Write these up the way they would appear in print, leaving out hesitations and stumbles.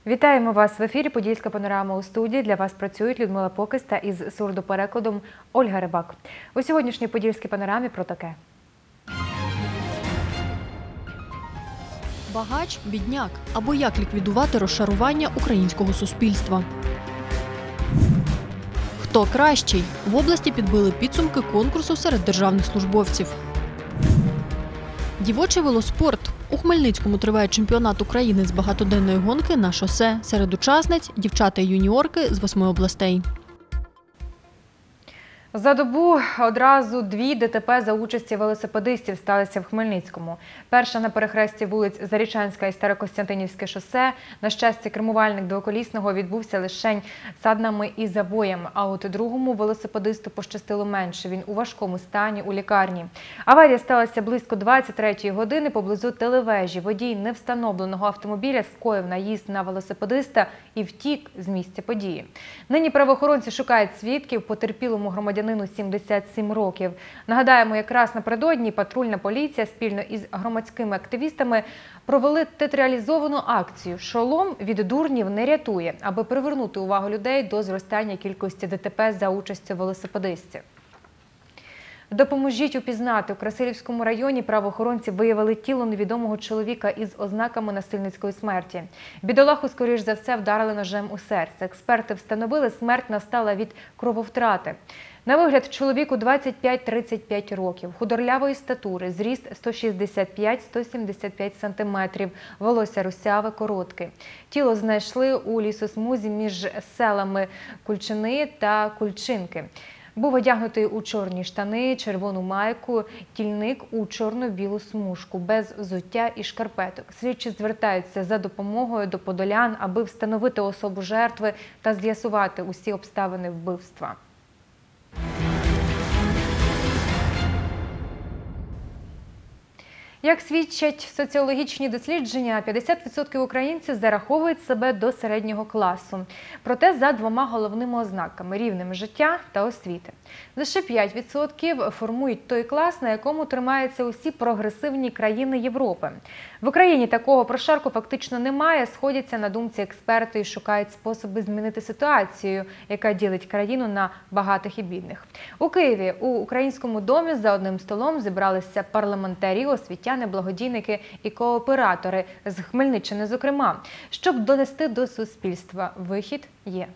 Вітаємо вас в ефірі «Подільська панорама» у студії. Для вас працюють Людмила Покис та із сурдоперекладом Ольга Рибак. У сьогоднішній «Подільській панорамі» про таке. Багач, бідняк. Або як ліквідувати розшарування українського суспільства. Хто кращий? В області підбили підсумки конкурсу серед державних службовців. Дівочий велоспорт. У Хмельницькому триває чемпіонат України з багатоденної гонки на шосе. Серед учасниць – дівчата і юніорки з 8 областей. За добу одразу 2 ДТП за участі велосипедистів сталися в Хмельницькому. Перша на перехресті вулиць Зарічанська і Старокостянтинівське шосе. На щастя, кермувальник двоколісного відбувся лишень саднами і забоями. А от другому велосипедисту пощастило менше. Він у важкому стані у лікарні. Аварія сталася близько 23-ї години поблизу телевежі. Водій невстановленого автомобіля скоїв наїзд на велосипедиста і втік з місця події. Нині правоохоронці шукають свідків, потерпілому громадянину 77 років. Нагадаємо, якраз напередодні патрульна поліція спільно із громадськими активістами провели театралізовану акцію «Шолом від дурнів не рятує», аби привернути увагу людей до зростання кількості ДТП за участю велосипедистів. Допоможіть упізнати. У Красилівському районі правоохоронці виявили тіло невідомого чоловіка із ознаками насильницької смерті. Бідолаху, скоріш за все, вдарили ножем у серце. Експерти встановили, смерть настала від крововтрати. На вигляд чоловіку 25-35 років, худорлявої статури, зріст 165-175 см, волосся русяве, коротке. Тіло знайшли у лісосмузі між селами Кульчини та Кульчинки. Був одягнутий у чорні штани, червону майку, тільник у чорно-білу смужку, без взуття і шкарпеток. Слідчі звертаються за допомогою до подолян, аби встановити особу жертви та з'ясувати усі обставини вбивства. Як свідчать соціологічні дослідження, 50% українців зараховують себе до середнього класу. Проте за 2 головними ознаками – рівнем життя та освіти. Лише 5% формують той клас, на якому тримаються усі прогресивні країни Європи. В Україні такого прошарку фактично немає, сходяться на думці експерти і шукають способи змінити ситуацію, яка ділить країну на багатих і бідних. У Києві у Українському домі за одним столом зібралися парламентарі, освітяни, благодійники і кооператори з Хмельниччини, зокрема. Щоб донести до суспільства, вихід є.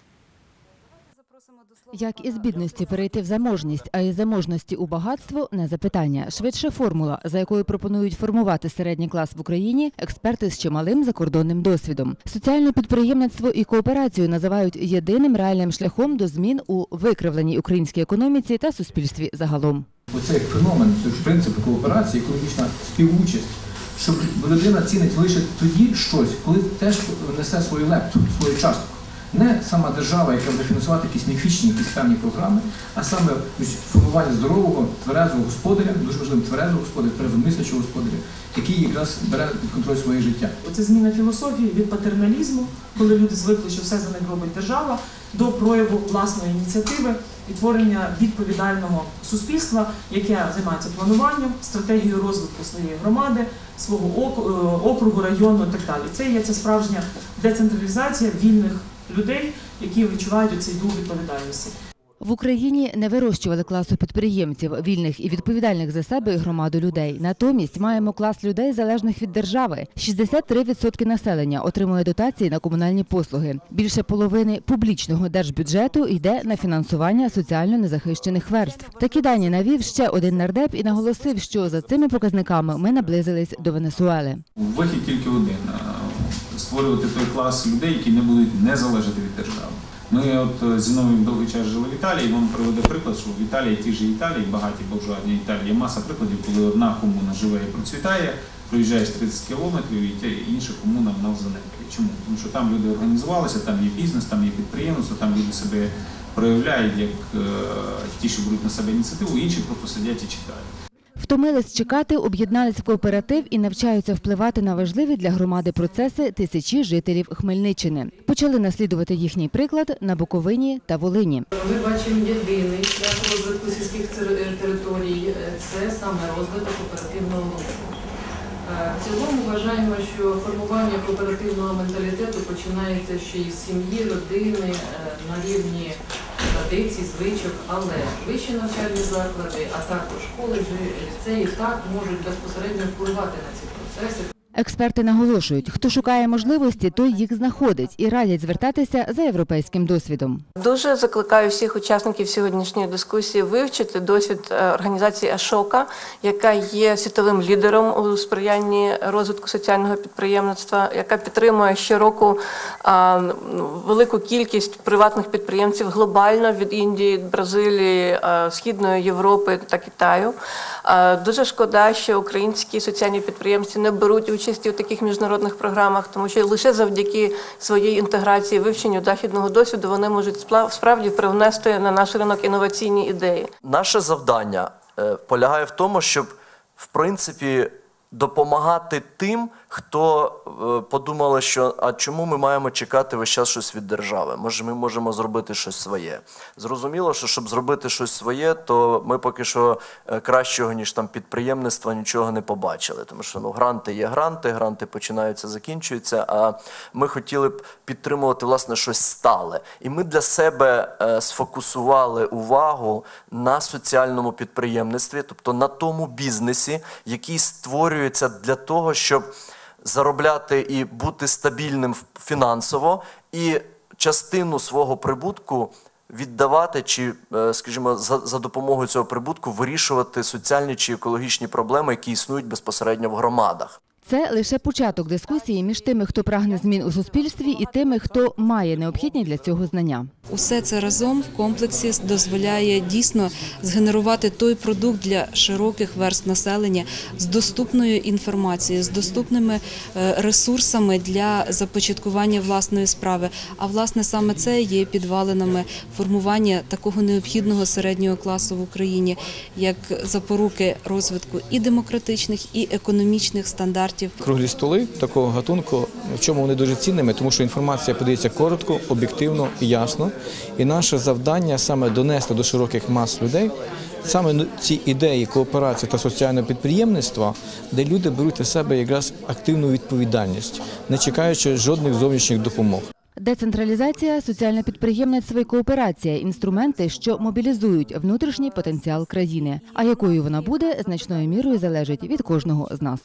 Як із бідності перейти в заможність, а із заможності у багатство – не запитання. Швидше формула, за якою пропонують формувати середній клас в Україні експерти з чималим закордонним досвідом. Соціальне підприємництво і кооперацію називають єдиним реальним шляхом до змін у викривленій українській економіці та суспільстві загалом. Оцей феномен, принцип кооперації, економічна співучасть, що людина цінить лише тоді щось, коли теж несе свою лепту, свою частку. Не сама держава, яка буде фінансувати якісь міфічні, якісь певні програми, а саме формування здорового, тверезого господаря, дуже важливо тверезого господаря, тверезомислячого господаря, який якраз бере під контроль своє життя. Це зміна філософії від патерналізму, коли люди звикли, що все за них робить держава, до прояву власної ініціативи і творення відповідального суспільства, яке займається плануванням, стратегією розвитку своєї громади, свого округу, району і так далі. Це є ця справжня децентралізація вільних людей, які відчувають цей дух відповідальності. В Україні не вирощували класу підприємців, вільних і відповідальних за себе і громаду людей. Натомість маємо клас людей, залежних від держави. 63% населення отримує дотації на комунальні послуги. Більше половини публічного держбюджету йде на фінансування соціально незахищених верств. Такі дані навів ще один нардеп і наголосив, що за цими показниками ми наблизились до Венесуели. Вихід тільки один – створювати той клас людей, які не будуть не залежати від держави. Ми от зі Зіновієм довгий час жили в Італії, і вам приведе приклад, що в Італії, ті ж Італії, багаті буржуазні Італії, є маса прикладів, коли одна комуна живе і процвітає, проїжджаєш 30 кілометрів і інша комуна в занепаді. Чому? Тому що там люди організувалися, там є бізнес, там є підприємство, там люди себе проявляють як ті, що беруть на себе ініціативу, інші просто сидять і чекають. Втомились чекати, об'єднались в кооператив і навчаються впливати на важливі для громади процеси тисячі жителів Хмельниччини. Почали наслідувати їхній приклад на Буковині та Волині. Ми бачимо єдиний шлях розвитку сільських територій – це саме розвиток кооперативного руху. В цілому вважаємо, що формування кооперативного менталітету починається ще із сім'ї, родини, на рівні традицій, звичок, але вищі навчальні заклади, а також коледжі, ліцеї так можуть безпосередньо впливати на ці процеси. Експерти наголошують, хто шукає можливості, той їх знаходить і радять звертатися за європейським досвідом. Дуже закликаю всіх учасників сьогоднішньої дискусії вивчити досвід організації Ашока, яка є світовим лідером у сприянні розвитку соціального підприємництва, яка підтримує щороку велику кількість приватних підприємців глобально від Індії, Бразилії, Східної Європи та Китаю. Дуже шкода, що українські соціальні підприємці не беруть участі у таких міжнародних програмах, тому що лише завдяки своїй інтеграції, вивченню західного досвіду вони можуть справді привнести на наш ринок інноваційні ідеї. Наше завдання полягає в тому, щоб, в принципі, допомагати тим, хто подумали, що а чому ми маємо чекати весь час щось від держави? Може, ми можемо зробити щось своє. Зрозуміло, що щоб зробити щось своє, то ми поки що кращого, ніж там підприємництва, нічого не побачили. Тому що гранти є гранти починаються, закінчуються, а ми хотіли б підтримувати, власне, щось стале. І ми для себе сфокусували увагу на соціальному підприємництві, тобто на тому бізнесі, який створюється для того, щоб заробляти і бути стабільним фінансово, і частину свого прибутку віддавати, чи, скажімо, за допомогою цього прибутку вирішувати соціальні чи екологічні проблеми, які існують безпосередньо в громадах. Це лише початок дискусії між тими, хто прагне змін у суспільстві, і тими, хто має необхідні для цього знання. Усе це разом в комплексі дозволяє дійсно згенерувати той продукт для широких верств населення з доступною інформацією, з доступними ресурсами для започаткування власної справи. А власне саме це є підвалинами формування такого необхідного середнього класу в Україні, як запоруки розвитку і демократичних, і економічних стандартів. Круглі столи такого гатунку, в чому вони дуже цінними, тому що інформація подається коротко, об'єктивно і ясно. І наше завдання саме донести до широких мас людей саме ці ідеї кооперації та соціального підприємництва, де люди беруть на себе якраз активну відповідальність, не чекаючи жодних зовнішніх допомог. Децентралізація, соціальне підприємництво і кооперація – інструменти, що мобілізують внутрішній потенціал країни. А якою вона буде, значною мірою залежить від кожного з нас.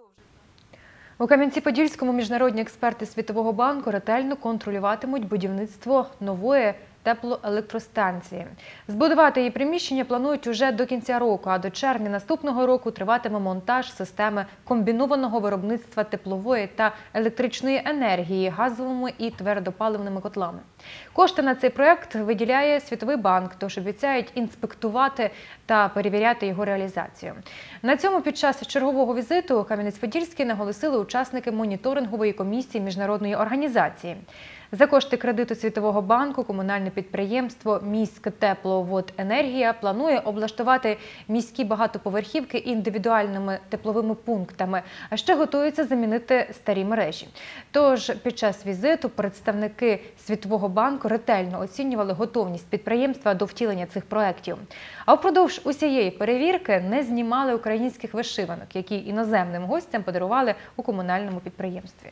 У Кам'янці-Подільському міжнародні експерти Світового банку ретельно контролюватимуть будівництво нової теплоелектростанції. Збудувати її приміщення планують уже до кінця року, а до червня наступного року триватиме монтаж системи комбінованого виробництва теплової та електричної енергії газовими і твердопаливними котлами. Кошти на цей проєкт виділяє Світовий банк, тож обіцяють інспектувати та перевіряти його реалізацію. На цьому під час чергового візиту у Кам'янець-Подільський наголосили учасники моніторингової комісії міжнародної організації. За кошти кредиту Світового банку комунальне підприємство «Міськтепловоденергія» планує облаштувати міські багатоповерхівки індивідуальними тепловими пунктами, а ще готується замінити старі мережі. Тож під час візиту представники Світового банку ретельно оцінювали готовність підприємства до втілення цих проєктів. А впродовж усієї перевірки не знімали українських вишиванок, які іноземним гостям подарували у комунальному підприємстві.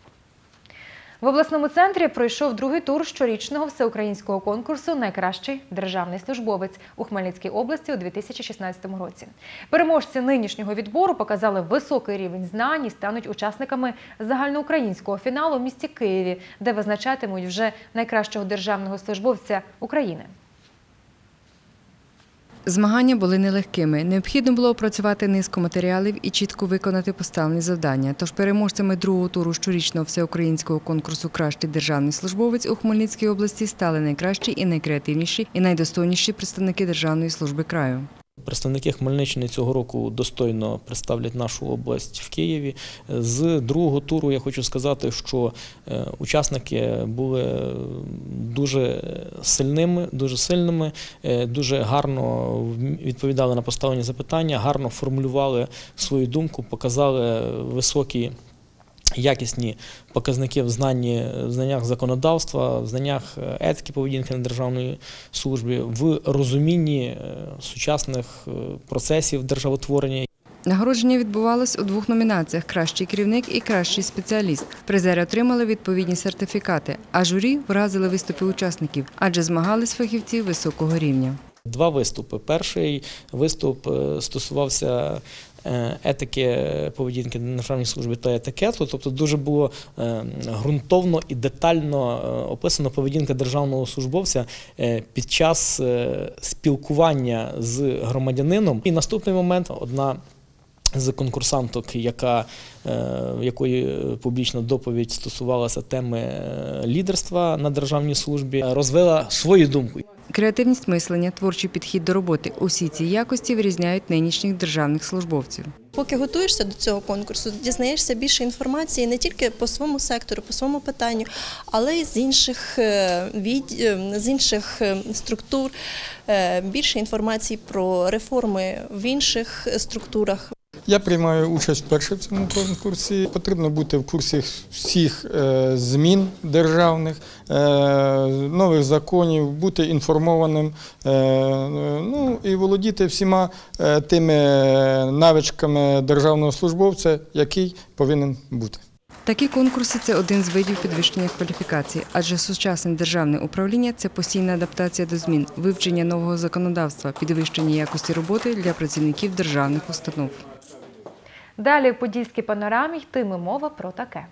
В обласному центрі пройшов другий тур щорічного всеукраїнського конкурсу «Найкращий державний службовець» у Хмельницькій області у 2016 році. Переможці нинішнього відбору показали високий рівень знань і стануть учасниками загальноукраїнського фіналу в місті Києві, де визначатимуть вже найкращого державного службовця України. Змагання були нелегкими. Необхідно було опрацювати низку матеріалів і чітко виконати поставлені завдання. Тож переможцями другого туру щорічного всеукраїнського конкурсу «Кращий державний службовець» у Хмельницькій області стали найкращі і найкреативніші і найдостойніші представники Державної служби краю. Представники Хмельниччини цього року достойно представлять нашу область в Києві. З другого туру я хочу сказати, що учасники були дуже сильними, дуже гарно відповідали на поставлені запитання, гарно формулювали свою думку, показали високі якісні показники в знаннях законодавства, в знаннях етики поведінки на державній службі, в розумінні сучасних процесів державотворення. Нагородження відбувалось у 2 номінаціях – «Кращий керівник» і «Кращий спеціаліст». Призери отримали відповідні сертифікати, а журі вразили виступи учасників, адже змагались фахівці високого рівня. 2 виступи. Перший виступ стосувався етики поведінки на державній службі та етикету, тобто дуже було ґрунтовно і детально описана поведінка державного службовця під час спілкування з громадянином. І наступний момент – одна з конкурсанток, якої публічна доповідь стосувалася теми лідерства на державній службі, розвила свою думку. Креативність мислення, творчий підхід до роботи – усі ці якості вирізняють нинішніх державних службовців. Поки готуєшся до цього конкурсу, дізнаєшся більше інформації не тільки по своєму сектору, по своєму питанню, але й з інших структур, більше інформації про реформи в інших структурах. Я приймаю участь вперше в цьому конкурсі. Потрібно бути в курсі всіх змін державних, нових законів, бути інформованим, і володіти всіма тими навичками державного службовця, який повинен бути. Такі конкурси – це один з видів підвищення кваліфікації, адже сучасне державне управління – це постійна адаптація до змін, вивчення нового законодавства, підвищення якості роботи для працівників державних установ. Далі у Подільській панорамі йтиме мова про таке.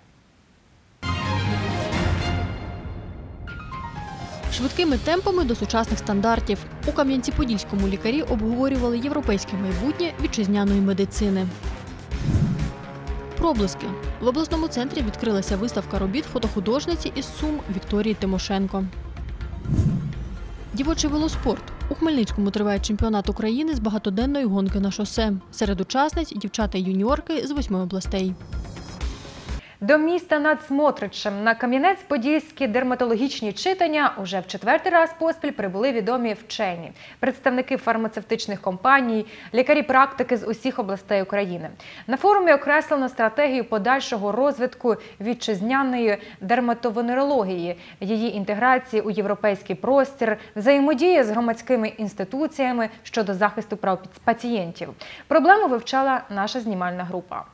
Швидкими темпами до сучасних стандартів. У Кам'янці-Подільському лікарі обговорювали європейське майбутнє вітчизняної медицини. Проблиски. В обласному центрі відкрилася виставка робіт фотохудожниці із Сум Вікторії Тимошенко. Дівочий велоспорт. У Хмельницькому триває чемпіонат України з багатоденної гонки на шосе. Серед учасниць – дівчата і юніорки з 8 областей. До міста над Смотричем на Кам'янець-Подільські дерматологічні читання уже в 4-й раз поспіль прибули відомі вчені, представники фармацевтичних компаній, лікарі-практики з усіх областей України. На форумі окреслено стратегію подальшого розвитку вітчизняної дерматовенерології, її інтеграції у європейський простір, взаємодії з громадськими інституціями щодо захисту прав пацієнтів. Проблему вивчала наша знімальна група.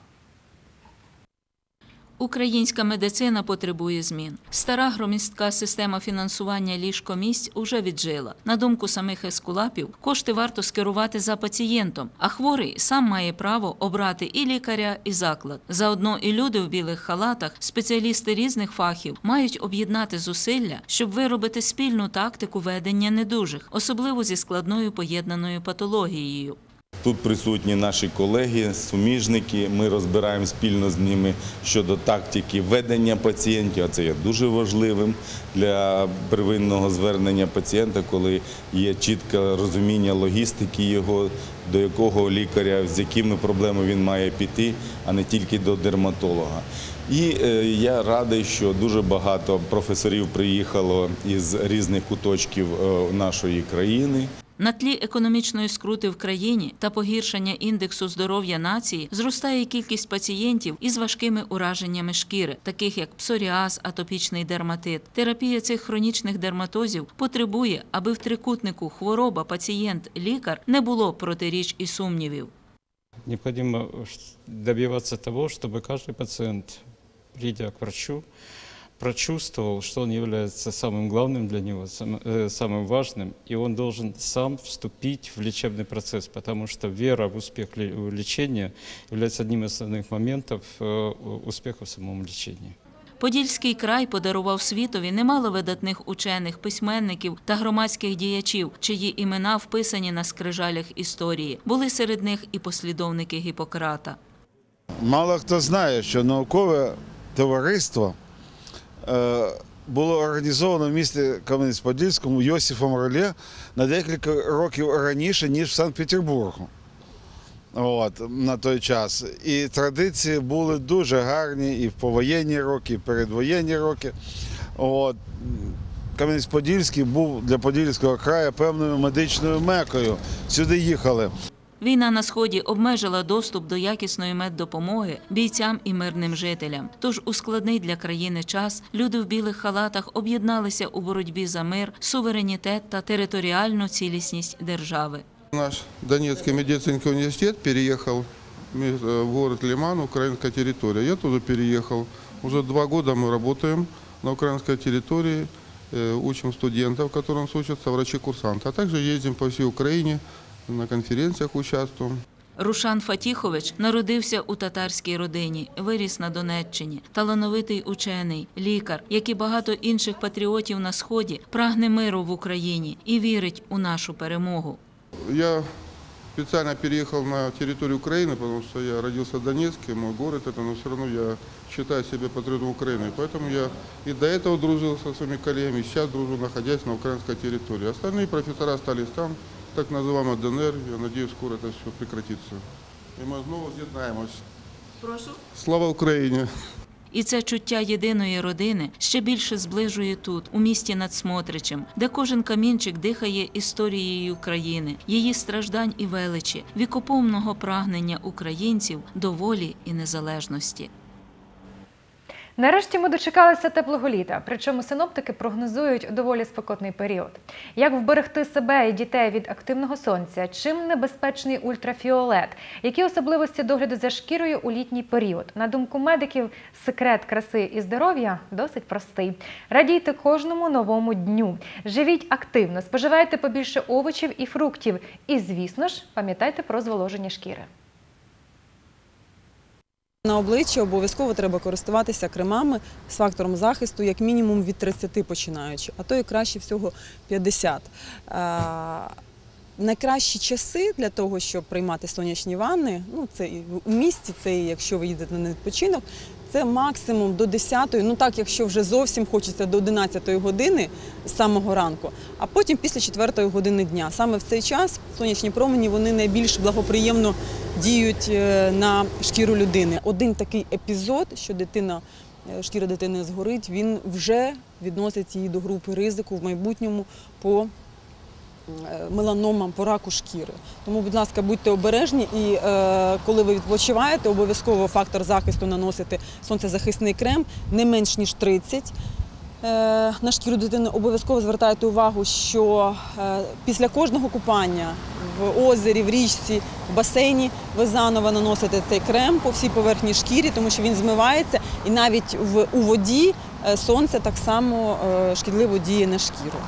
Українська медицина потребує змін. Стара громістка система фінансування ліжкомісць уже віджила. На думку самих ескулапів, кошти варто скерувати за пацієнтом, а хворий сам має право обрати і лікаря, і заклад. Заодно і люди в білих халатах, спеціалісти різних фахів, мають об'єднати зусилля, щоб виробити спільну тактику ведення недужих, особливо зі складною поєднаною патологією. Тут присутні наші колеги, суміжники, ми розбираємо спільно з ними щодо тактики ведення пацієнтів, а це є дуже важливим для первинного звернення пацієнта, коли є чітке розуміння логістики його, до якого лікаря, з якими проблемами він має піти, а не тільки до дерматолога. І я радий, що дуже багато професорів приїхало із різних куточків нашої країни. На тлі економічної скрути в країні та погіршення індексу здоров'я нації зростає кількість пацієнтів із важкими ураженнями шкіри, таких як псоріаз, атопічний дерматит. Терапія цих хронічних дерматозів потребує, аби в трикутнику хвороба, пацієнт, лікар не було протиріч і сумнівів. Необхідно добиватися того, щоб кожен пацієнт, прийдя к врачу, прочувствовал, что он является самым главным для него, самым важным, и он должен сам вступить в лечебный процесс, потому что вера в успех лечения является одним из основных моментов успеха в самом лечении. Подільський край подарував світові немало видатних учених, письменників та громадських діячів, чиї імена вписані на скрижалях історії. Були серед них і послідовники Гіппократа. Мало хто знає, що наукове товариство було організовано в місті Кам'янець-Подільському Йосифом Роле на декілька років раніше, ніж в Санкт-Петербургу на той час. І традиції були дуже гарні і в повоєнні роки, і в передвоєнні роки. Кам'янець-Подільський був для Подільського краю певною медичною мекою. Сюди їхали. Війна на Сході обмежила доступ до якісної меддопомоги бійцям і мирним жителям. Тож у складний для країни час люди в білих халатах об'єдналися у боротьбі за мир, суверенітет та територіальну цілісність держави. Наш Донецкий медицинский университет переехал в город Лиман, украинская территория. Я туда переехал. Уже 2 года мы работаем на украинской территории, учим студентов, которым учатся врачи-курсанты. А также ездим по всей Украине, на конференциях участвуем. Рушан Фатіхович народився у татарській родині, виріс на Донеччині. Талановитий учений, лікар, як і багато інших патріотів на Сході, прагне миру в Україні і вірить у нашу перемогу. Я специально переехал на территорию Украины, потому что я родился в Донецке, мой город это, но все равно я считаю себя патриотом Украины. Поэтому я и до этого дружил со своими коллегами, и сейчас дружу, находясь на украинской территории. Остальные профессора остались там, так называемый ДНР. Я надеюсь, скоро это все прекратится. И мы снова з'єднаємось. Прошу. Слава Україні! І це чуття єдиної родини ще більше зближує тут, у місті над Смотричем, де кожен камінчик дихає історією країни, її страждань і величі, вікопомного прагнення українців до волі і незалежності. Нарешті ми дочекалися теплого літа, причому синоптики прогнозують доволі спекотний період. Як вберегти себе і дітей від активного сонця? Чим небезпечний ультрафіолет? Які особливості догляду за шкірою у літній період? На думку медиків, секрет краси і здоров'я досить простий. Радійте кожному новому дню. Живіть активно, споживайте побільше овочів і фруктів. І, звісно ж, пам'ятайте про зволоження шкіри. На обличчя обов'язково треба користуватися кремами з фактором захисту як мінімум від 30 починаючи, а то і краще всього 50. Найкращі часи для того, щоб приймати сонячні ванни, це і у місті, це і якщо ви їдете на відпочинок, це максимум до 10-ї, так якщо вже зовсім хочеться до 11-ї години з самого ранку, а потім після 4-ї години дня. Саме в цей час сонячні промені, вони найбільш благоприємно діють на шкіру людини. Один такий епізод, що шкіра дитини згорить, він вже відносить її до групи ризику в майбутньому по меланомам, по раку шкіри. Тому, будь ласка, будьте обережні і коли ви відпочиваєте, обов'язково фактор захисту наносити сонцезахисний крем не менш ніж 30. На шкіру дитини обов'язково звертайте увагу, що після кожного купання в озері, в річці, в басейні ви заново наносите цей крем по всій поверхні шкіри, тому що він змивається і навіть у воді сонце так само шкідливо діє на шкіру.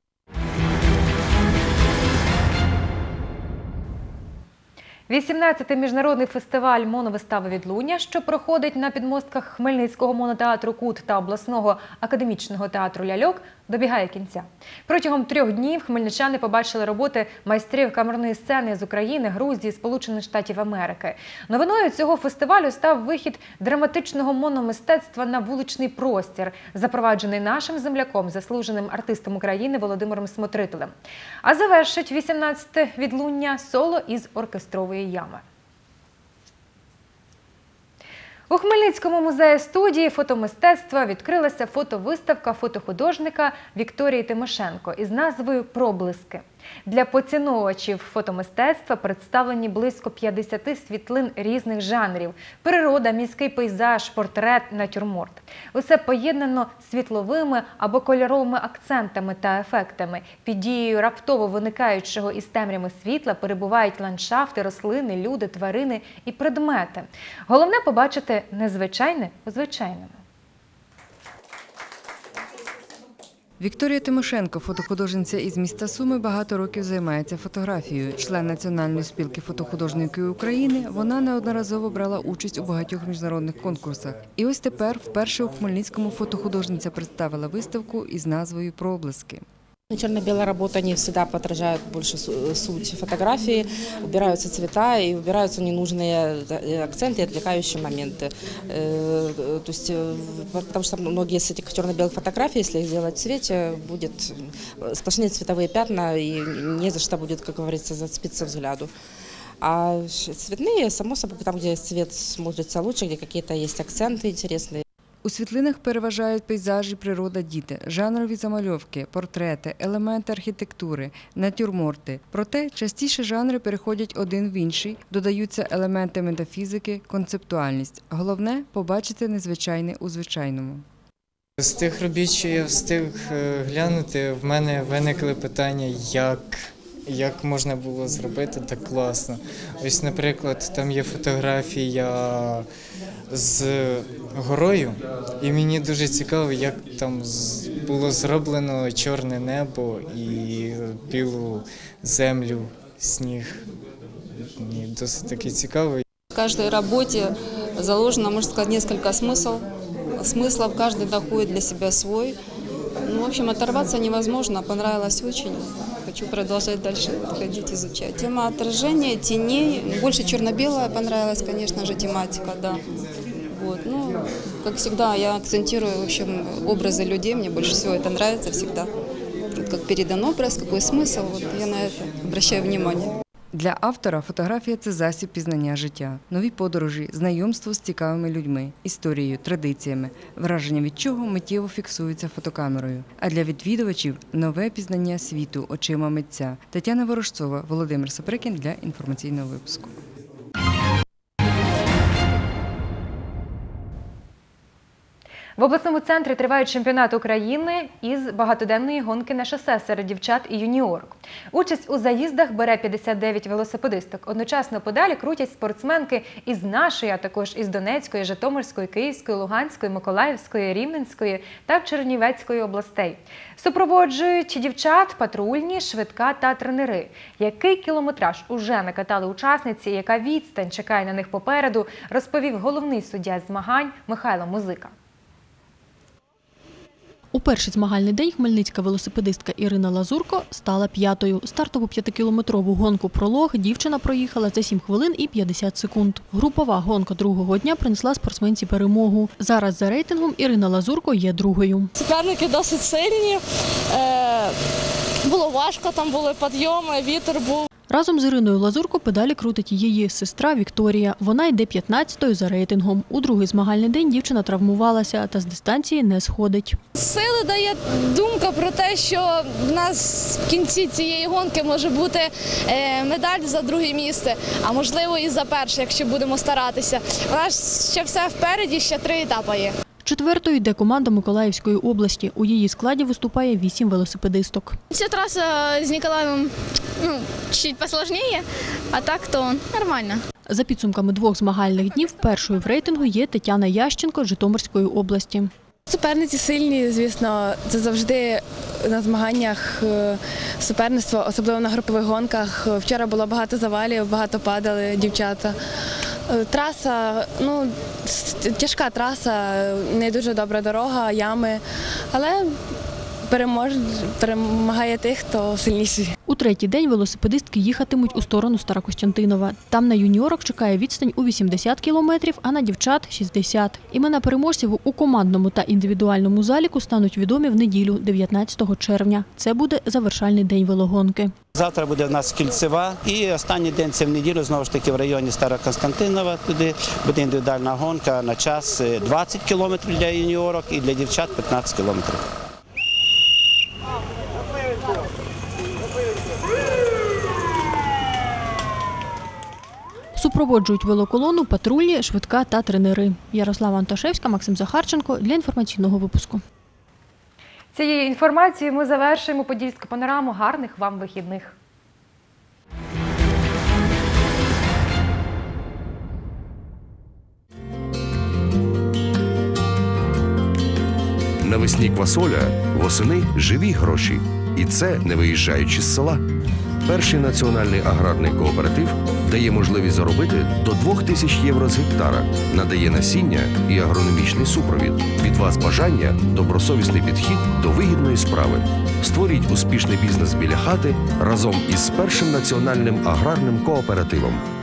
18-й міжнародний фестиваль «Моновистави Відлуння», що проходить на підмостках Хмельницького монотеатру «Кут» та обласного академічного театру «Ляльок», добігає кінця. Протягом 3 днів хмельничани побачили роботи майстрів камерної сцени з України, Грузії, Сполучених Штатів Америки. Новиною цього фестивалю став вихід драматичного мономистецтва на вуличний простір, запроваджений нашим земляком, заслуженим артистом України Володимиром Смотрителем. А завершить 18-те відлуння соло із оркестрової ями. У Хмельницькому музеї-студії фотомистецтва відкрилася фотовиставка фотохудожника Вікторії Тимошенко із назвою «Проблиски». Для поціновувачів фотомистецтва представлені близько 50 світлин різних жанрів – природа, міський пейзаж, портрет, натюрморт. Усе поєднано світловими або кольоровими акцентами та ефектами. Під дією раптово виникаючого із темряви світла перебувають ландшафти, рослини, люди, тварини і предмети. Головне – побачити незвичайне у звичайному. Вікторія Тимошенко, фотохудожниця із міста Суми, багато років займається фотографією. Член Національної спілки фотохудожників України, вона неодноразово брала участь у багатьох міжнародних конкурсах. І ось тепер вперше у Хмельницькому фотохудожниця представила виставку із назвою «Проблиски». Черно-белая работа не всегда отражает больше суть фотографии, убираются цвета и убираются ненужные акценты и отвлекающие моменты. То есть, потому что многие из этих черно-белых фотографий, если их сделать в цвете, будет сплошные цветовые пятна и не за что будет, как говорится, зацепиться взгляду. А цветные, само собой, там, где цвет смотрится лучше, где какие-то есть акценты интересные. У світлинах переважають пейзажі, природа, діти, жанрові замальовки, портрети, елементи архітектури, натюрморти. Проте частіше жанри переходять один в інший, додаються елементи метафізики, концептуальність. Головне – побачити незвичайне у звичайному. З тих робіт, що я встиг глянути, в мене виникли питання, як як можна було зробити так класно. Ось, наприклад, там є фотографія з горою, і мені дуже цікаво, як там було зроблено чорне небо і білу землю, сніг. Мені досить таки цікаво. В каждой работе заложено, можно сказать, несколько смыслов, каждый находит для себя свой. Ну, в общем, оторваться невозможно, понравилось очень. Хочу продолжать дальше ходить, изучать. Тема отражения, теней, больше черно-белая понравилась, конечно же, тематика, да. Вот. Ну, как всегда, я акцентирую, в общем, образы людей, мне больше всего это нравится всегда. Вот как передан образ, какой смысл, вот я на это обращаю внимание. Для автора фотографія – це засіб пізнання життя, нові подорожі, знайомство з цікавими людьми, історією, традиціями, враження від чого миттєво фіксується фотокамерою. А для відвідувачів – нове пізнання світу очима митця. Тетяна Ворожцова, Володимир Саприкін для інформаційного випуску. В обласному центрі тривають чемпіонати України із багатоденної гонки на шосе серед дівчат і юніорок. Участь у заїздах бере 59 велосипедисток. Одночасно подалі крутять спортсменки із нашої, а також із Донецької, Житомирської, Київської, Луганської, Миколаївської, Рівненської та Чернівецької областей. Супроводжують дівчат патрульні, швидка та тренери. Який кілометраж уже накатали учасниці і яка відстань чекає на них попереду, розповів головний суддя змагань Михайло Музика. У перший змагальний день хмельницька велосипедистка Ірина Лазурко стала 5-ю. Стартову 5-кілометрову гонку «Пролог» дівчина проїхала за 7 хвилин і 50 секунд. Групова гонка другого дня принесла спортсменці перемогу. Зараз за рейтингом Ірина Лазурко є другою. Суперники досить сильні, було важко, там були підйоми, вітер був. Разом з Іриною Лазурко педалі крутить її сестра Вікторія. Вона йде 15-ю за рейтингом. У другий змагальний день дівчина травмувалася та з дистанції не сходить. Сили дає думка про те, що в нас в кінці цієї гонки може бути медаль за друге місце, а можливо і за перше, якщо будемо старатися. У нас ще все впереді, ще 3 етапи є. 4-ю йде команда Миколаївської області. У її складі виступає 8 велосипедисток. Ця траса з Ніколаєвом чуть посложніше, а так то нормально. За підсумками 2 змагальних днів першою в рейтингу є Тетяна Ященко з Житомирської області. Суперниці сильні, звісно, це завжди на змаганнях суперництво, особливо на групових гонках. Вчора було багато завалів, багато падали дівчата. Траса, тяжка траса, не дуже добра дорога, ями, але перемагає тих, хто сильніший. У третій день велосипедистки їхатимуть у сторону Старокостянтинова. Там на юніорок чекає відстань у 80 кілометрів, а на дівчат – 60. Імена переможців у командному та індивідуальному заліку стануть відомі в неділю, 19 червня. Це буде завершальний день велогонки. Завтра буде в нас кільцева і останній день це в неділю, знову ж таки в районі Старокостянтинова. Туди буде індивідуальна гонка на час 20 кілометрів для юніорок і для дівчат 15 кілометрів. Супроводжують велоколону патрульні, швидка та тренери. Ярослава Антошевська, Максим Захарченко для інформаційного випуску. Цією інформацією ми завершуємо Подільську панораму. Гарних вам вихідних! Навесні квасоля, восени живі гроші. І це не виїжджаючи з села. Перший національний аграрний кооператив дає можливість заробити до 2000 євро з гектара, надає насіння і агрономічний супровід. Від вас бажання – добросовісний підхід до вигідної справи. Створіть успішний бізнес біля хати разом із першим національним аграрним кооперативом.